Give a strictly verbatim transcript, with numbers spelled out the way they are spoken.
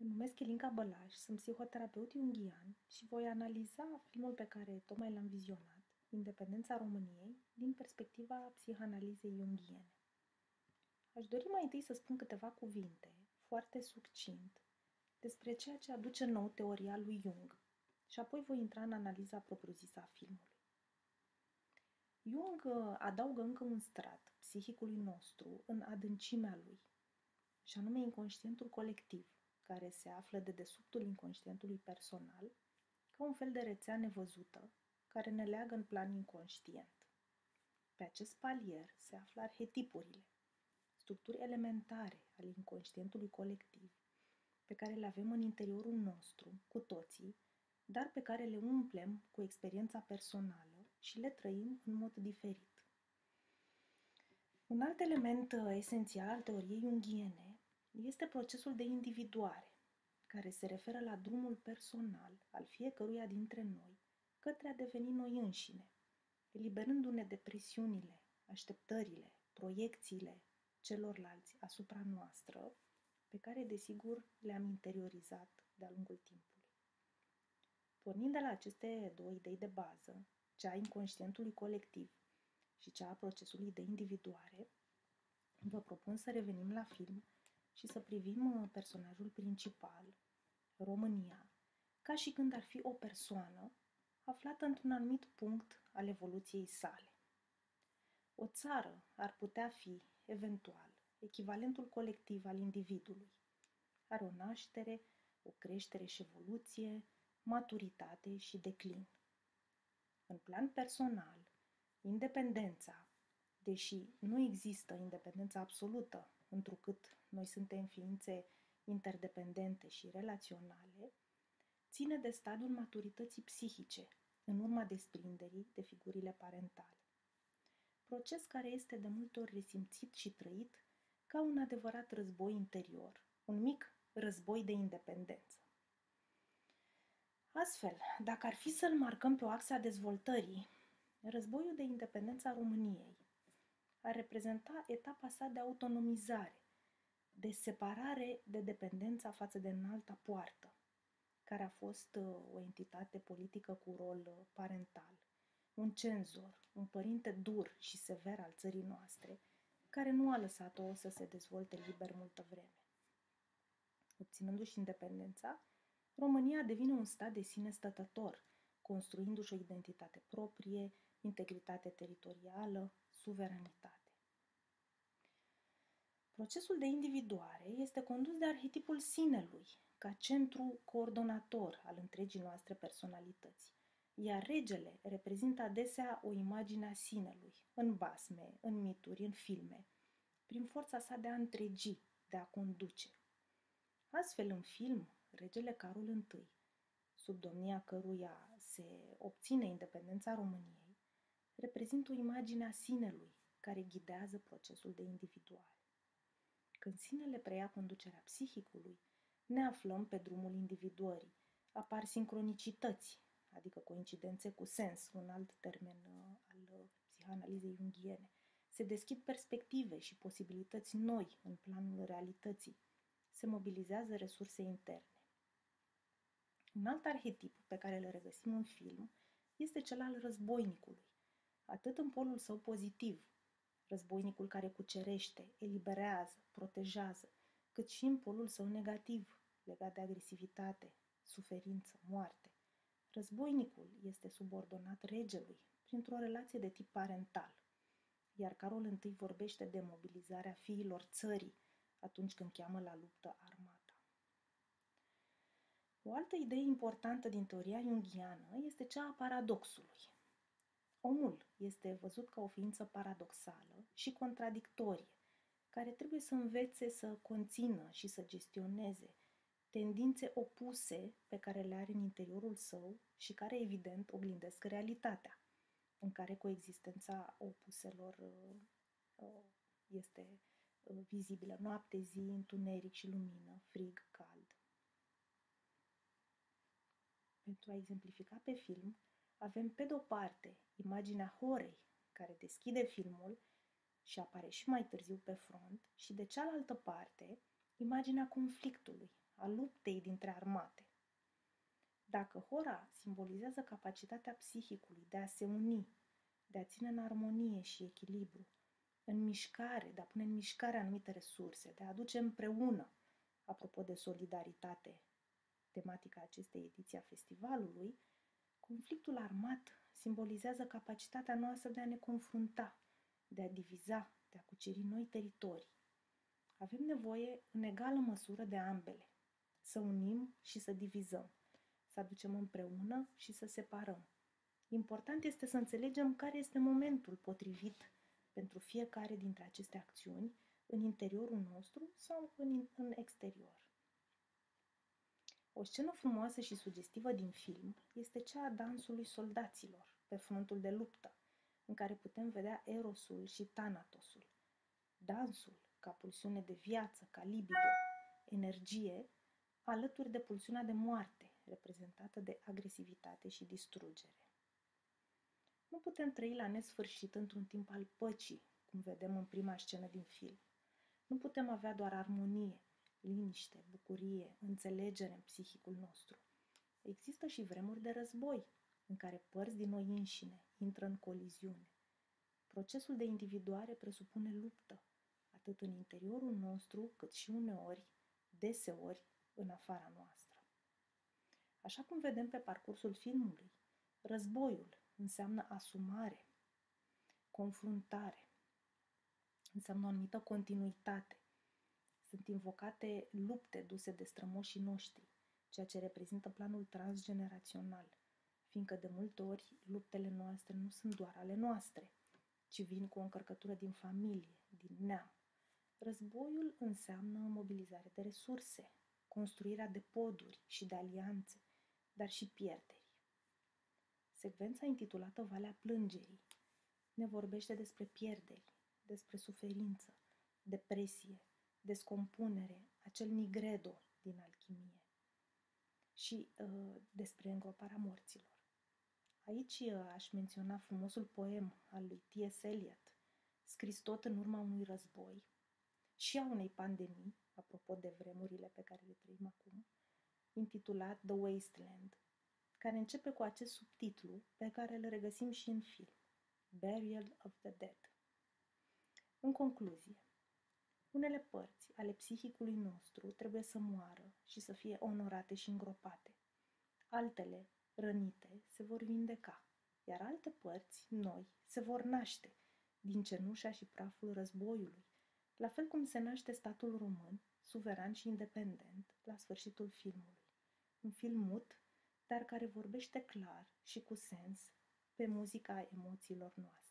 Mă numesc Elinca Bălaș, sunt psihoterapeut junghian și voi analiza filmul pe care tocmai l-am vizionat, Independența României, din perspectiva psihanalizei junghiene. Aș dori mai întâi să spun câteva cuvinte, foarte succint, despre ceea ce aduce nou teoria lui Jung și apoi voi intra în analiza propriu-zisă a filmului. Jung adaugă încă un strat psihicului nostru în adâncimea lui, și anume inconștientul colectiv, care se află de dedesubtul inconștientului personal, ca un fel de rețea nevăzută, care ne leagă în plan inconștient. Pe acest palier se află arhetipurile, structuri elementare ale inconștientului colectiv, pe care le avem în interiorul nostru, cu toții, dar pe care le umplem cu experiența personală și le trăim în mod diferit. Un alt element esențial al teoriei junghiene este procesul de individuare, care se referă la drumul personal al fiecăruia dintre noi către a deveni noi înșine, eliberându-ne de presiunile, așteptările, proiecțiile celorlalți asupra noastră, pe care, desigur, le-am interiorizat de-a lungul timpului. Pornind de la aceste două idei de bază, cea a inconștientului colectiv și cea a procesului de individuare, vă propun să revenim la film și să privim personajul principal, România, ca și când ar fi o persoană aflată într-un anumit punct al evoluției sale. O țară ar putea fi, eventual, echivalentul colectiv al individului. Are o naștere, o creștere și evoluție, maturitate și declin. În plan personal, independența, deși nu există independența absolută, întrucât noi suntem ființe interdependente și relaționale, ține de stadiul maturității psihice, în urma desprinderii de figurile parentale. Proces care este de multe ori resimțit și trăit ca un adevărat război interior, un mic război de independență. Astfel, dacă ar fi să-l marcăm pe o axă a dezvoltării, războiul de independență a României ar reprezenta etapa sa de autonomizare, de separare de dependența față de înalta poartă, care a fost o entitate politică cu rol parental, un cenzor, un părinte dur și sever al țării noastre, care nu a lăsat-o să se dezvolte liber multă vreme. Obținându-și independența, România devine un stat de sine stătător, construindu-și o identitate proprie, integritate teritorială, suveranitate. Procesul de individuare este condus de arhetipul sinelui, ca centru coordonator al întregii noastre personalități, iar regele reprezintă adesea o imagine a sinelui, în basme, în mituri, în filme, prin forța sa de a întregi, de a conduce. Astfel, în film, regele Carol I, sub domnia căruia se obține independența României, reprezintă o imagine a sinelui care ghidează procesul de individuare. Când sinele preia conducerea psihicului, ne aflăm pe drumul individuării. Apar sincronicități, adică coincidențe cu sens, un alt termen uh, al uh, psihanalizei junghiene. Se deschid perspective și posibilități noi în planul realității. Se mobilizează resurse interne. Un alt arhetip pe care îl regăsim în film este cel al războinicului, atât în polul său pozitiv, războinicul care cucerește, eliberează, protejează, cât și în polul său negativ, legat de agresivitate, suferință, moarte. Războinicul este subordonat regelui printr-o relație de tip parental, iar Carol I vorbește de mobilizarea fiilor țării atunci când cheamă la luptă armata. O altă idee importantă din teoria junghiană este cea a paradoxului. Omul este văzut ca o ființă paradoxală și contradictorie, care trebuie să învețe să conțină și să gestioneze tendințe opuse pe care le are în interiorul său și care, evident, oglindesc realitatea, în care coexistența opuselor este vizibilă: noapte, zi, întuneric și lumină, frig, cald. Pentru a exemplifica pe film, avem pe de-o parte imaginea horei, care deschide filmul și apare și mai târziu pe front, și de cealaltă parte imaginea conflictului, a luptei dintre armate. Dacă hora simbolizează capacitatea psihicului de a se uni, de a ține în armonie și echilibru, în mișcare, de a pune în mișcare anumite resurse, de a aduce împreună, apropo de solidaritate, tematica acestei ediții a festivalului, conflictul armat simbolizează capacitatea noastră de a ne confrunta, de a diviza, de a cuceri noi teritorii. Avem nevoie în egală măsură de ambele, să unim și să divizăm, să aducem împreună și să separăm. Important este să înțelegem care este momentul potrivit pentru fiecare dintre aceste acțiuni, în interiorul nostru sau în, în exterior. O scenă frumoasă și sugestivă din film este cea a dansului soldaților pe frontul de luptă, în care putem vedea Erosul și Thanatosul. Dansul, ca pulsiune de viață, ca libido, energie, alături de pulsiunea de moarte, reprezentată de agresivitate și distrugere. Nu putem trăi la nesfârșit într-un timp al păcii, cum vedem în prima scenă din film. Nu putem avea doar armonie, liniște, bucurie, înțelegere în psihicul nostru. Există și vremuri de război, în care părți din noi înșine intră în coliziune. Procesul de individuare presupune luptă, atât în interiorul nostru, cât și uneori, deseori, în afara noastră. Așa cum vedem pe parcursul filmului, războiul înseamnă asumare, confruntare, înseamnă o anumită continuitate. Sunt invocate lupte duse de strămoșii noștri, ceea ce reprezintă planul transgenerațional, fiindcă de multe ori luptele noastre nu sunt doar ale noastre, ci vin cu o încărcătură din familie, din neam. Războiul înseamnă mobilizare de resurse, construirea de poduri și de alianțe, dar și pierderi. Secvența intitulată Valea Plângerii ne vorbește despre pierderi, despre suferință, depresie, descompunere, acel nigredo din alchimie și uh, despre îngroparea morților. Aici uh, aș menționa frumosul poem al lui T S Eliot, scris tot în urma unui război și a unei pandemii, apropo de vremurile pe care le trăim acum, intitulat The Wasteland, care începe cu acest subtitlu pe care îl regăsim și în film, Burial of the Dead. În concluzie, unele părți ale psihicului nostru trebuie să moară și să fie onorate și îngropate. Altele, rănite, se vor vindeca, iar alte părți, noi, se vor naște din cenușa și praful războiului, la fel cum se naște statul român, suveran și independent, la sfârșitul filmului. Un film mut, dar care vorbește clar și cu sens pe muzica emoțiilor noastre.